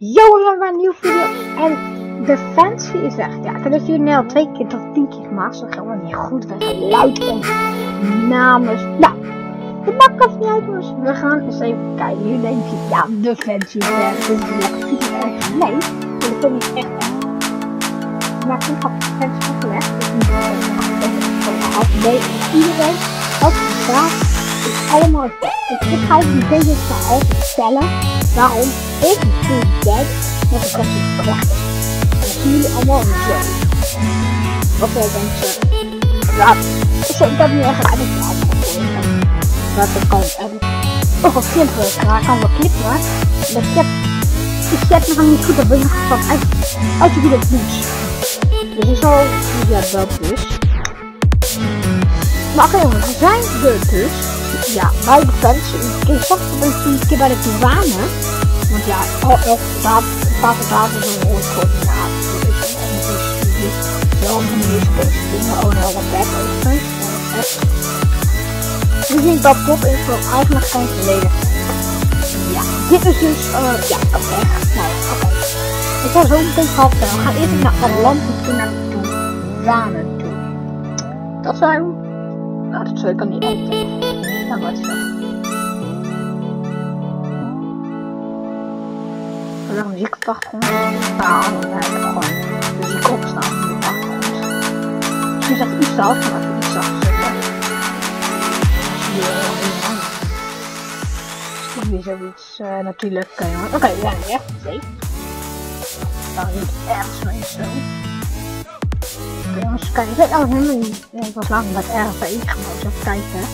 Yo, we hebben een nieuwe video en de fancy is weg. Ja, ik heb het jullie al 2 keer tot 10 keer gemaakt. Zo gaan we niet goed, we gaan luid en namens. Nou, dat maakt ons niet uit, dus we gaan eens even kijken. Jullie denken, ja, de fancy is weg. Dit is lekker super erg. Nee, dat is toch niet echt erg. Maar ik heb de fancy opgelegd. Dus nu gehad. Nee, iedereen, wat vraagt, is allemaal vet. Dus ik ga jullie deze verhaal vertellen waarom ik dus denk dat het echt slecht is. En dat zien jullie allemaal in de show. Wat jij denkt, ja, ik heb nu echt een verhaal voor. Dat kan ook wel knippen, maar ik kan wel knippen. Maar ik zet me dan niet goed, dan ben ik nog van uit je wie dat doet. Dus ik zal, ja, dat dus. Maar oké jongens, we zijn er dus. Ja, bij de fans. Ik zag het een keer bij de douane. Want ja, elke datum is een woord voor de naam. Dus wel een nieuwe deze dingen. Oh nee, wat weg overigens. Dus ik denk dat Bob is wel eigenlijk geen verleden. Ja, dit is dus, ja, kan echt. Nou, oké. Ik ga zo meteen gehad vertellen. We gaan eerst naar het land toe, naar de douane toe. Dat zijn we. Nou, dat zou ik kan niet eten. Ja, wat is dat? Ik heb muziek op de achtergrond. Nou, dan heb ik gewoon muziek opstaan op de achtergrond. Misschien zegt iets zacht, maar even iets zacht zetten. Misschien weer zoiets natuurlijk. Oké, we zijn weer echt safe. Nou, niet ergens mee zo. Jongens, kijk, ik weet nou helemaal niet. Ja, ik was laatst bij het RV gewoon eens even kijken.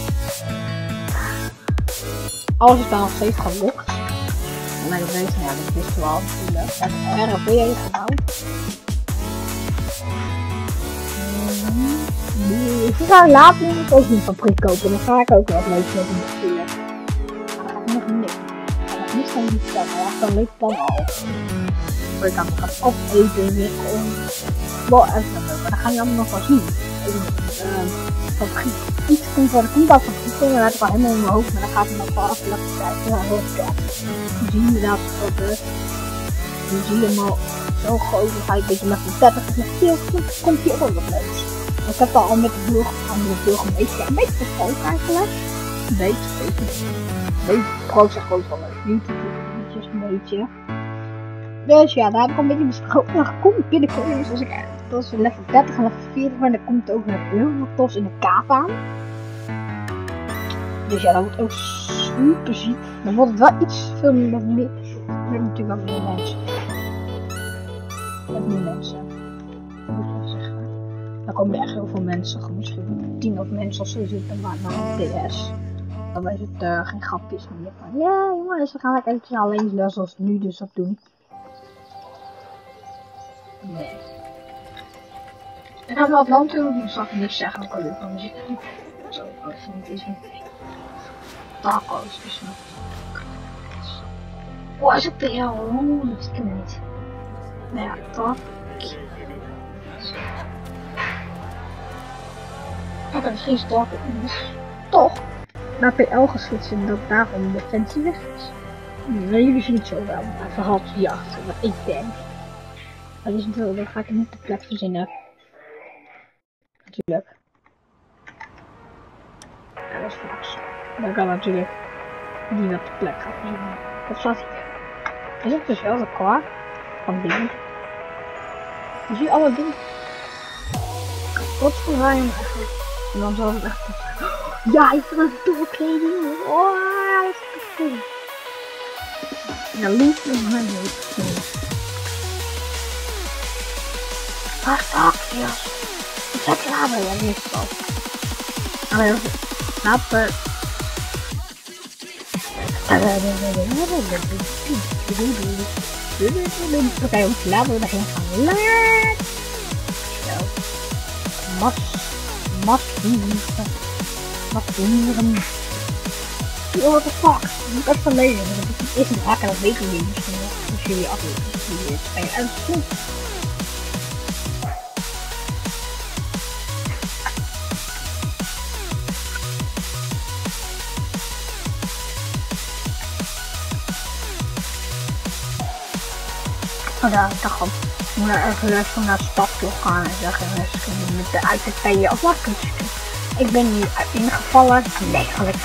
Alles is daar nog steeds gelokt. Maar dat weet je, ja, dat wisten we al natuurlijk. Het RV heeft gebouwd. Ik ga later dus ook een fabriek kopen. Dan ga ik ook wat leuks met hem natuurlijk. Maar dat gaat nog niet. Ik ga nog niet van die stellen. Ja, dan leuk dan al. Ik kan het opeten weer om. Wel even leuk, maar dan gaan jullie allemaal nog wel zien. Fabriek. Iets komt voor de koelbouwfabriek. En dan heb ik al helemaal in mijn hoofd, maar dan gaat het nog wel even lekker kijken. Ja, heel vet. Je ziet inderdaad dat je ziet hem al zo groot. Dan ga je een beetje met de 30 en met veel komt hier ook wat leuks. Ik heb al met de burgemeester een beetje gesproken eigenlijk. Een beetje groot zeg groot wel leuk. Niet een beetje. Dus ja, daar heb ik al een beetje besproken. Dan komt binnenkort, zoals ik dat is level 30 en level 40, maar dan komt ook een Eurotos in de kaap aan. Dus ja, dat wordt ook super ziek. Dan wordt het wel iets veel met meer. Met natuurlijk wel meer mensen. Met meer mensen. Moet ik even zeggen. Dan komen er echt heel veel mensen. Misschien 10 of mensen of zo zitten, maar dan DS. Dan is het geen grapjes meer. Van ja, jongens, we gaan lekker eventjes alleen les zoals we nu dus dat doen. Nee. Ik ga wel het land doen, dus zal ik niks zeggen. Ik kan ook van muziek doen. Zo, ik vind het iets met taco's. Dus oh, is het PL? Oh, dat ken ik niet. Nou ja, toch. Oké, misschien is het toch naar PL geswitcht en dat daarom de fancy weg is. Maar jullie zien het zo wel. Even half hierachter, wat ik denk. Dat is natuurlijk, dan ga ik niet de plek verzinnen. Natuurlijk. Ja, dat is vaak zo. Dan kan natuurlijk niet op de plek gaan verzinnen. Dat staat hier. Is het dus wel de klaar van dingen. Je ziet alle dingen. Wat voor zijn eigenlijk? En dan zal het echt. Ja, ik vind het doorkleding. Oh, dat is cool. Ja, lief in mijn hoofd. Waar staat het, ja? Ik heb klaar bij in ieder geval. Laten oké, jongens, laten we erheen gaan. Masvieren. Oh, what the fuck? Ik moet echt van lezen. Dat is een haken, dat weten jullie misschien nog. Dus jullie afleveren. En goed. Oh ja, ik dacht gewoon, ik moet even naar de stad toe gaan en zeggen, misschien met de ITP'en of wat. Ik ben nu ingevallen. Nee, gelukkig.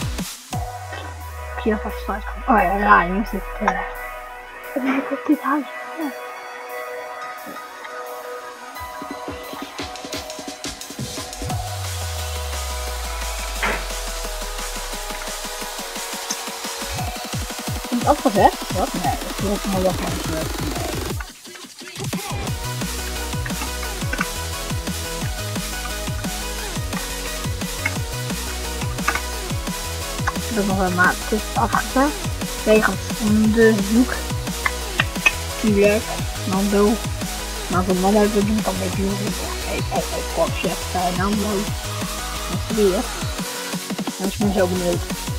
Ik zie alvast sluit. Oh ja, raar, nu is het. Ik ben op dit huis. Ja. Is het afgezet? Wat? Nee, dat is maar wat afgezet. Nee. Dat nog wel, maar het is afgezet. Wegens onderzoek. Tuurlijk. Nando. Maar voor mannen te doen dan met jullie. Hey, chef, Nando. Dat is weer. Dat is me zo benieuwd.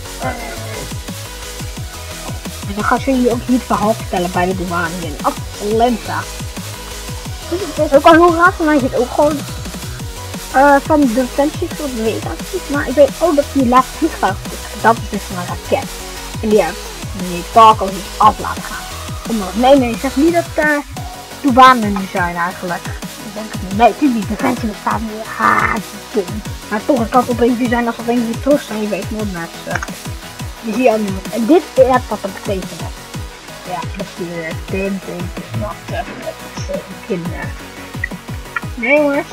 En dan gaan ze jullie ook niet verhaal vertellen bij de douane in Atlanta. Dus het is ook al heel raar, voor mij zit ook gewoon van de Defensie, dat weet ik niet. Maar ik weet ook dat die laatste vliegtuig is. Dat is dus van een raket. En die heeft die Falcon niet af laten gaan. Nee, zeg niet dat douane nu zijn eigenlijk. Ik denk het niet. Nee, die Defensie bestaat niet. Het is dom. Maar toch, het kan opeens zijn als het opeens terug zijn. Je weet nooit met je ziet al niemand. En dit is wat dat betekent. Ja, natuurlijk. Dit is wat het kinderen. Nee jongens.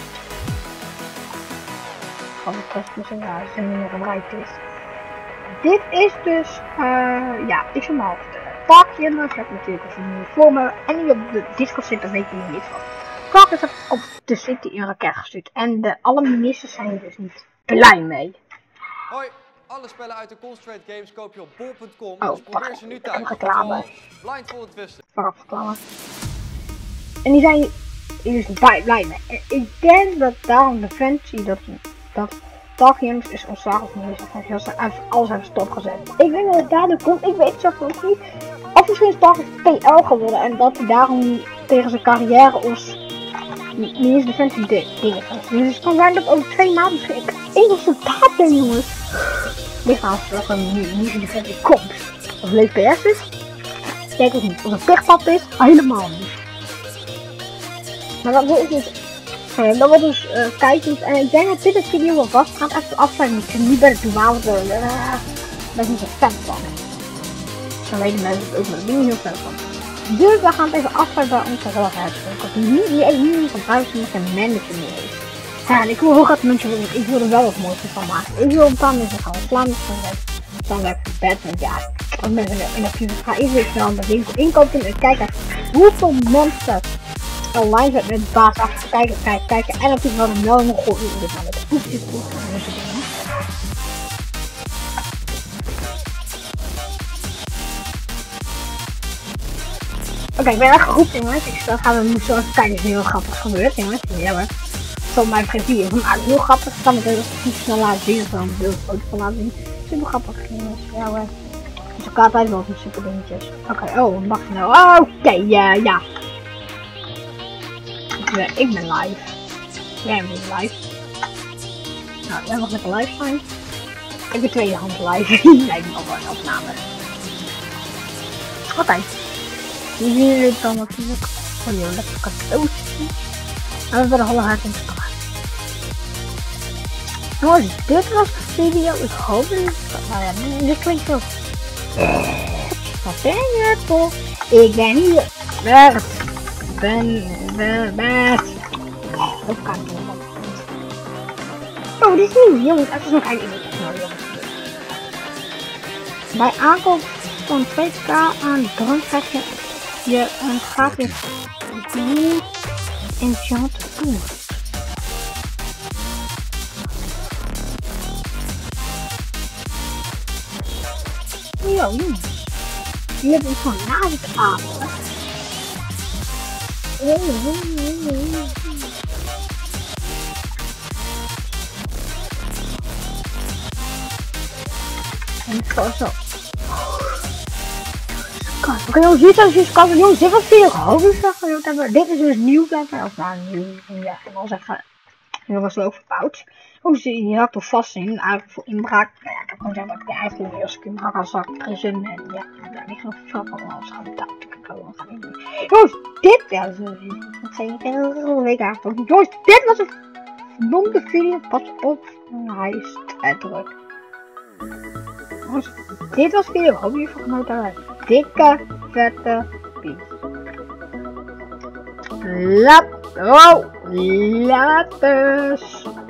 Van de kostjes en huis en nog een rijtje is. Dit is dus, ja, ik zal maar vertellen. Pakje, maar ik heb natuurlijk als een nieuwe vormen. En die op de Discord zit, dat weet je niet van. Clark is op de City een raket gestuurd. En alle ministers zijn er dus niet blij mee. Hoi, alle spellen uit de Concentrate Games koop je op bol.com. Oh, dus probeer ze nu thuis. Reclame. Blindfolded twisten. Vooraf reclame. En die zijn dus blij mee. En ik denk dat daarom de Defensie dat Dark is ontslagen van deze Defensie. Dat ze alles hebben stopgezet. Ik denk dat het daardoor komt. Ik weet het zelf nog niet. Of misschien is Dark PL geworden. En dat hij daarom tegen zijn carrière als minister Defensie dingen gaat. Dus het kan zijn dat over 2 maanden misschien één resultaat ben, jongens. Lichaam dat een minister Defensie komt. Of leuk PS is. Kijk het niet. Als een pechpap is, helemaal niet. Maar dat wordt dus kijken. En ik denk dat dit een video wel vast gaat even afsluiten. Ik zit niet bij de douane. Daar ben ik niet zo fan van. Dan weten mensen het ook, maar ik ben niet heel fan van. Dus we gaan het even afsluiten bij onze relatie. Ik had niet van huis en geen manager meer heeft. Ja, en ik wil heel graag mensen willen. Ik wil er wel wat moois van maken. Ik wil een paar mensen gaan slaan. Dan werk ik bed met ja. Als mensen in de video gaan even snel de winkel inkopen en kijken hoeveel mensen online zijn met de baas af te kijken. En natuurlijk wel een wel nog goed uur met de poepjes doen. Oké, ik ben echt goed jongens. Dan gaan we nu zo even kijken. Het is heel grappig gebeurd jongens. Ja maar. Zo maar geen video van maar heel grappig. Ik kan het heel snel laten zien. Of dan heel foto van laten zien. Super grappig jongens. Ja hoor. Dus ik altijd wel van super dingetjes. Oké, oh, mag je nou? Oké, ja. Ik ben live. Jij bent live. Nou, jij mag lekker live zijn. Ik ben tweedehands live. Nee, ik ben al wel een opname. Oké. Nu zien jullie het dan natuurlijk. Oh joh, lekker cadeautje. En we hebben de hele hart in de kar. Jongens, dit was de video. Ik hoop dat het... dit klinkt zo... Wat ben je toch? Ik ben hier. Bert. Bert. Dat kan niet. Oh, dit is nieuw. Jongens, even nog kijken. Bij aankoop van 2k aan drank krijg je een gratis Blue Enchant Boost. Yo jongens, je hebt een vanavond. En zo. Oké jongens, dit is dus kan jongens, dit was video hoofdzaak. Dit is dus nieuw blijven. Of nou nieuw, ja, ik wil zeggen En dat was ook verbouwd. Oh, die had toch vast in, eigenlijk voor inbraak. Nou ja, ik heb gewoon zeggen dat ik eigenlijk als ik inbraak als ik prison en ja, daar ligt nog veel van alles gaan betaald. Ik gewoon gaan niet doen. Jongens, dit, ja, dat geen week eigenlijk niet. Jongens, dit was een verdomde video. Pas op, hij is te druk. Jongens, dit was de video. Hoop jullie van genoten hebben. Dikke, vette peace. Laters.